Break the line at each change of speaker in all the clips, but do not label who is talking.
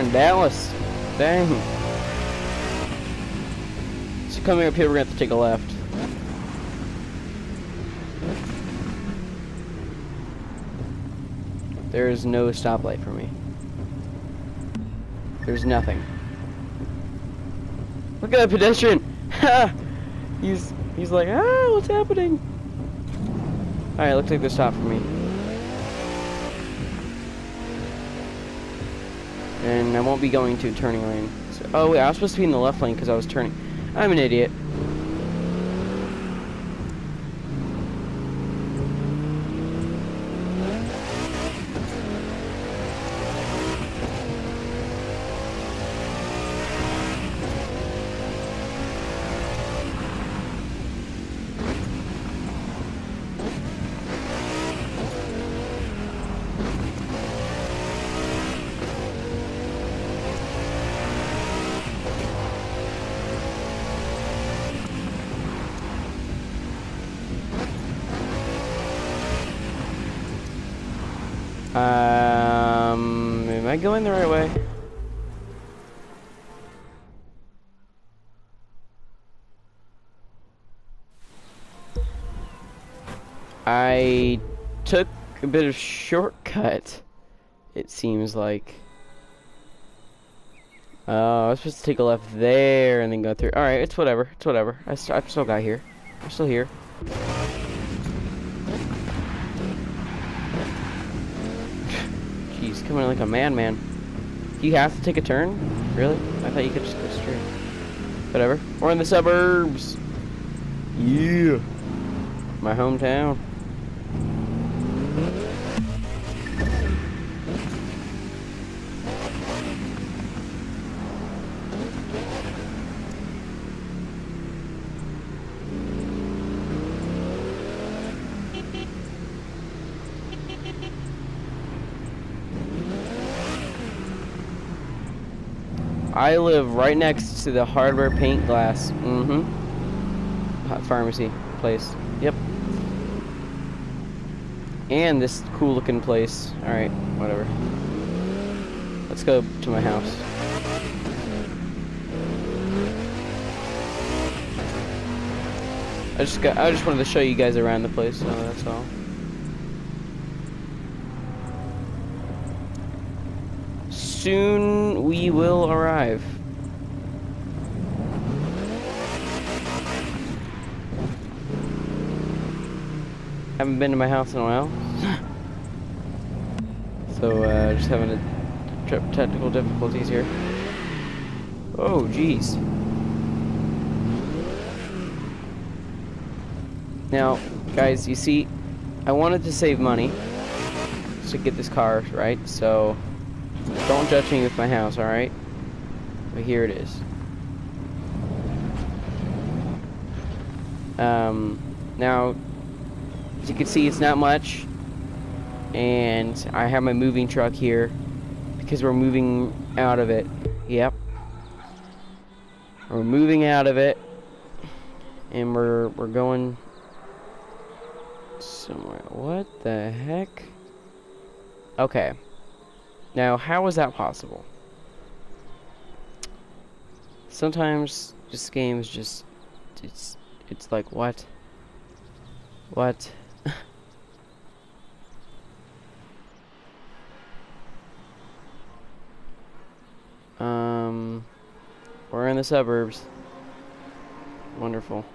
in Dallas. Dang. So coming up here, we're gonna have to take a left. There is no stoplight for me. There's nothing. Look at that pedestrian! Ha! He's like, ah, what's happening? Alright, looks like they stopped for me. And I won't be going to a turning lane. So, oh wait, I was supposed to be in the left lane because I was turning. I'm an idiot. Am I going the right way? I took a bit of shortcut, it seems like. I was supposed to take a left there and then go through. Alright, it's whatever. It's whatever. I still got here. I'm still here. Jeez, coming like a madman. You have to take a turn? Really? I thought you could just go straight. Whatever. We're in the suburbs. Yeah. My hometown. I live right next to the hardware paint glass. Pharmacy place. Yep. And this cool looking place. Alright, whatever. Let's go to my house. I just wanted to show you guys around the place, so that's all. Soon we will arrive. Haven't been to my house in a while. So just having technical difficulties here. Oh jeez. Now guys, you see, I wanted to save money to get this car, right? So don't judge me with my house, alright? But here it is. Now, as you can see, it's not much. And I have my moving truck here because we're moving out of it. Yep. We're moving out of it. And we're going somewhere. What the heck? Okay. Now, how is that possible? Sometimes this game's just it's like what? What? We're in the suburbs. Wonderful.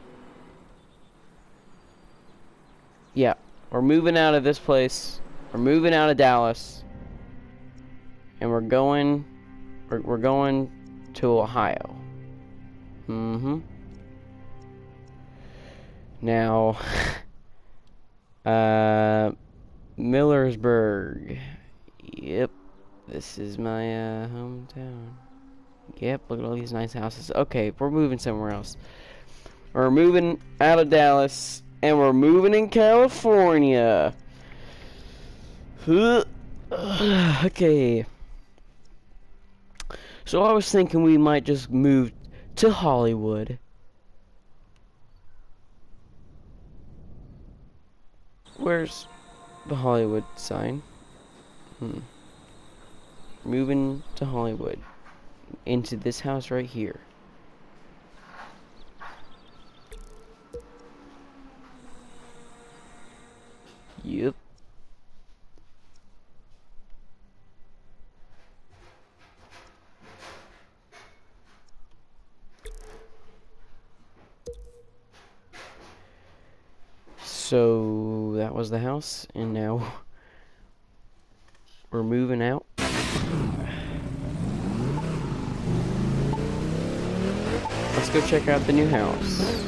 Yeah, we're moving out of this place. We're moving out of Dallas. And we're going to Ohio. Now, Millersburg. Yep, this is my hometown. Yep, look at all these nice houses. Okay, we're moving somewhere else. We're moving out of Dallas, and we're moving in California. Okay. So I was thinking we might just move to Hollywood. Where's the Hollywood sign? Moving to Hollywood. Into this house right here. Yep. So that was the house, and now we're moving out. Let's go check out the new house.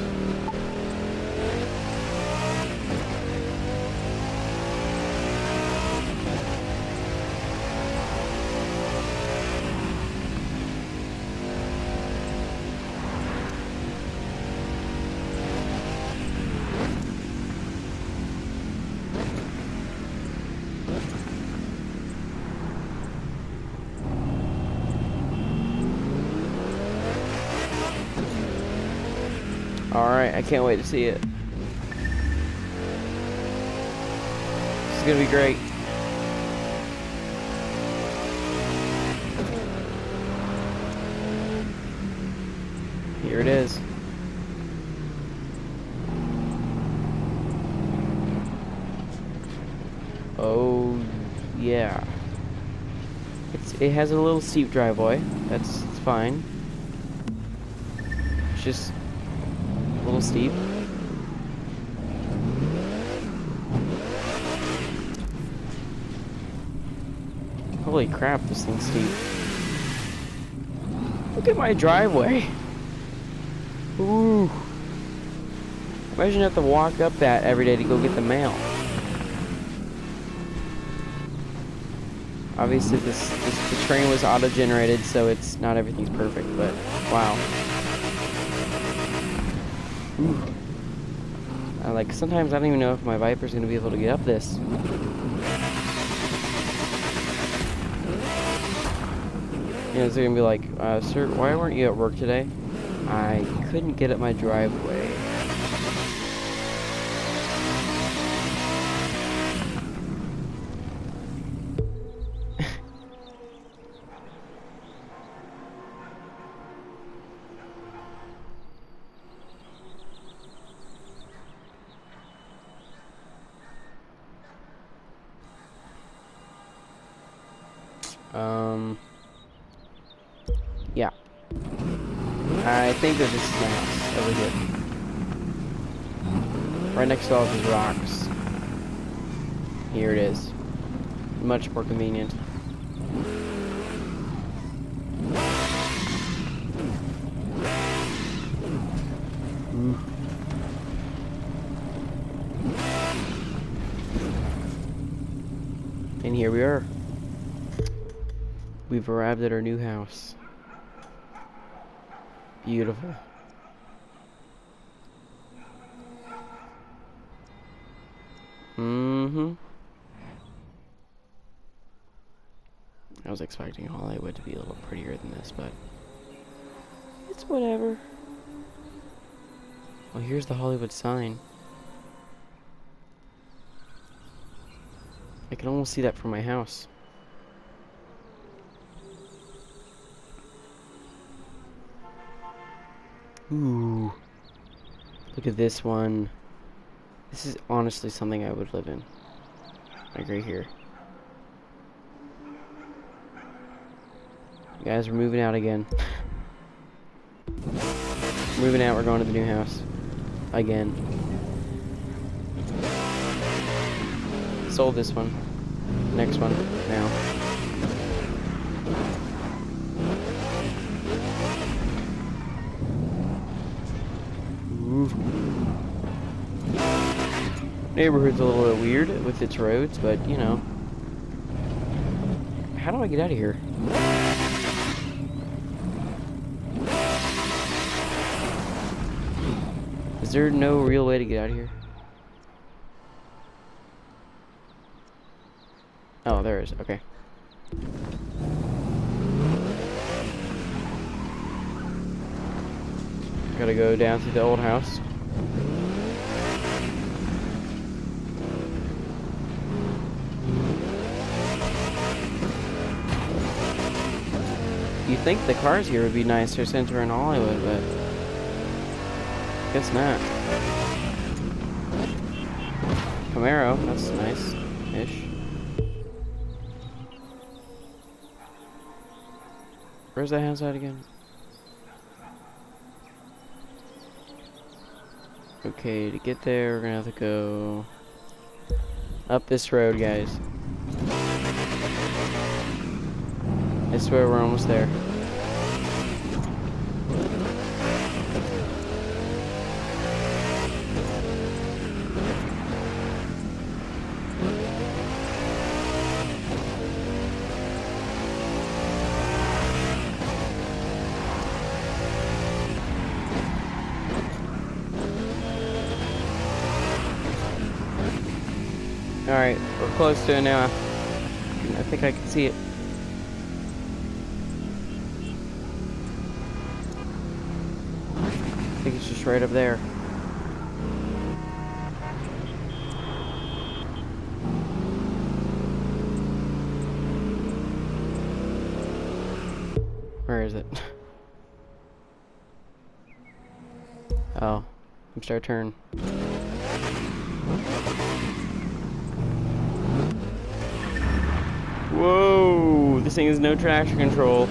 Alright, I can't wait to see it. This is gonna be great. Here it is. Oh, yeah. It has a little steep driveway. It's fine. It's just a little steep. Holy crap, this thing's steep. Look at my driveway. Ooh. Imagine I have to walk up that every day to go get the mail. Obviously the train was auto-generated, so it's not everything's perfect, but wow. Ooh. Like, sometimes I don't even know if my Viper's gonna be able to get up this. You know, they're gonna be like, sir, why weren't you at work today? I couldn't get up my driveway. Yeah. I think that this is my house, over here. Right next to all these rocks. Here it is. Much more convenient. And here we are. We've arrived at our new house. Beautiful. Mm-hmm. I was expecting Hollywood to be a little prettier than this, but it's whatever. Well, here's the Hollywood sign. I can almost see that from my house. Ooh. Look at this one. This is honestly something I would live in. Like right here. Guys, we're moving out again. Moving out, we're going to the new house. Again. Sold this one. Next one. Now. Ooh. Neighborhood's a little bit weird with its roads, but you know. How do I get out of here? Is there no real way to get out of here? Oh, there is. Okay. Gotta go down to the old house. You think the cars here would be nicer since we're in Hollywood, but guess not. Camaro, that's nice-ish. Where's that house at again? Okay, to get there, we're gonna have to go up this road, guys. I swear we're almost there. Alright, we're close to it now. I think I can see it. I think it's just right up there. Where is it? Oh, I'm starting to turn. Whoa, this thing has no traction control.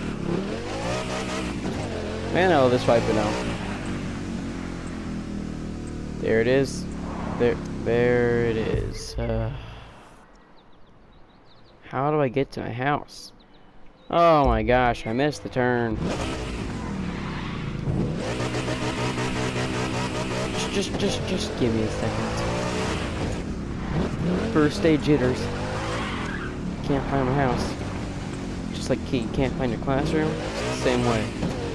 Man, oh, this wiping out. There it is. There it is. How do I get to my house? Oh my gosh, I missed the turn. Just give me a second. First stage jitters. Can't find my house. Just like you can't find your classroom. It's the same way.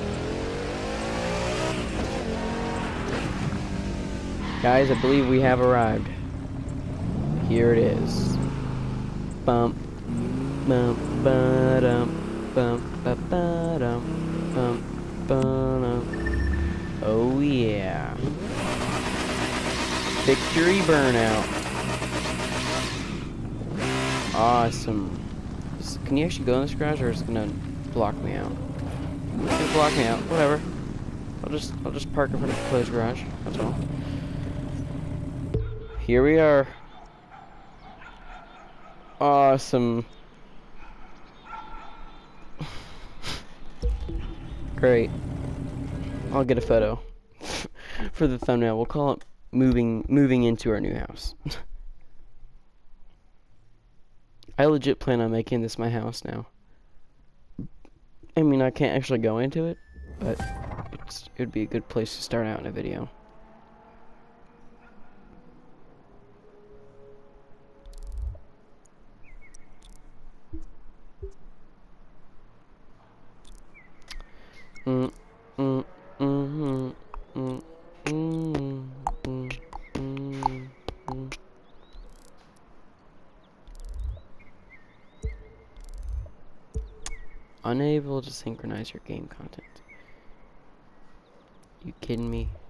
Guys, I believe we have arrived. Here it is. Bump, bump, ba-dum, bump, ba-ba-dum, bump, ba-dum. Oh yeah. Victory burnout. Awesome. Can you actually go in this garage, or is it gonna block me out? It's gonna block me out. Whatever. I'll just park in front of the closed garage. That's all. Here we are. Awesome. Great. I'll get a photo for the thumbnail. We'll call it moving into our new house. I legit plan on making this my house now. I mean, I can't actually go into it, but it would be a good place to start out in a video. Unable to synchronize your game content. You kidding me?